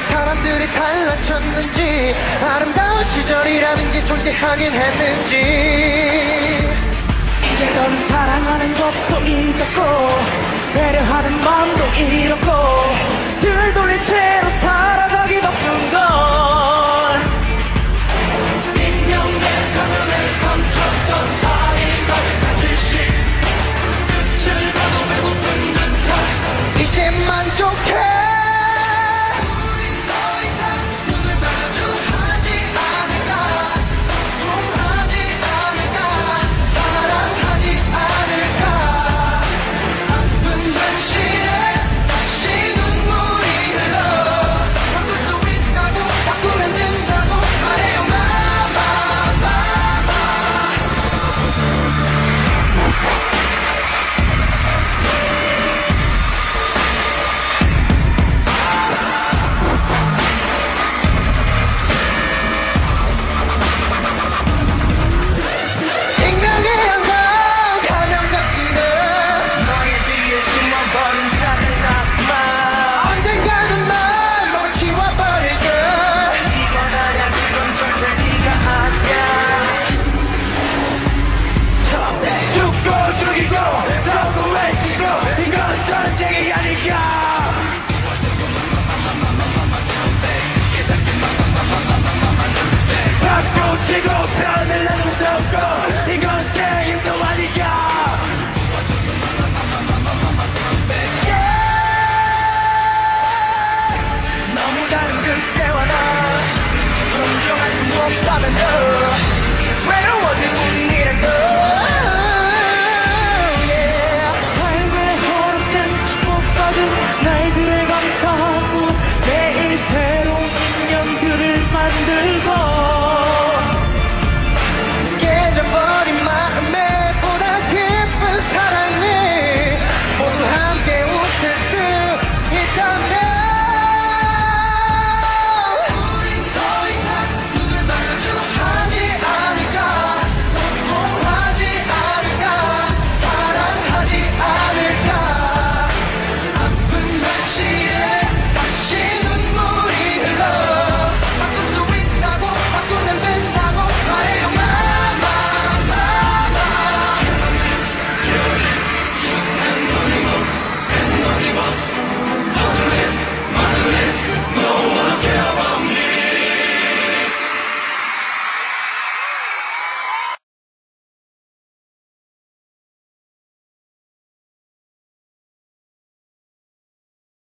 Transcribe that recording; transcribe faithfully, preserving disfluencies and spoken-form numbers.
사람들이 달라졌는지 아름다운 시절이라는 게 존재하긴 했는지 이제 너를 사랑하는 것도 잊었고 배려하는 마음도 잃었고 등 돌린 채로 살아가기 바쁜 걸 인명의 가면을 감췄던 살인걸 가질씩 끝을 봐도 배고픈 듯한 이제 만족해 지고 편을 내놓고 이건 게임도 아니야 너무 다른 그새와 나 순종할 수 없다면 너